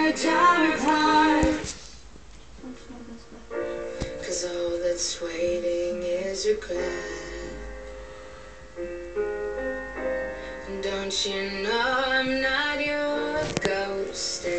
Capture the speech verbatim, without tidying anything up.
my diamond heart. Cause all that's waiting is regret. Don't you know I'm not your ghost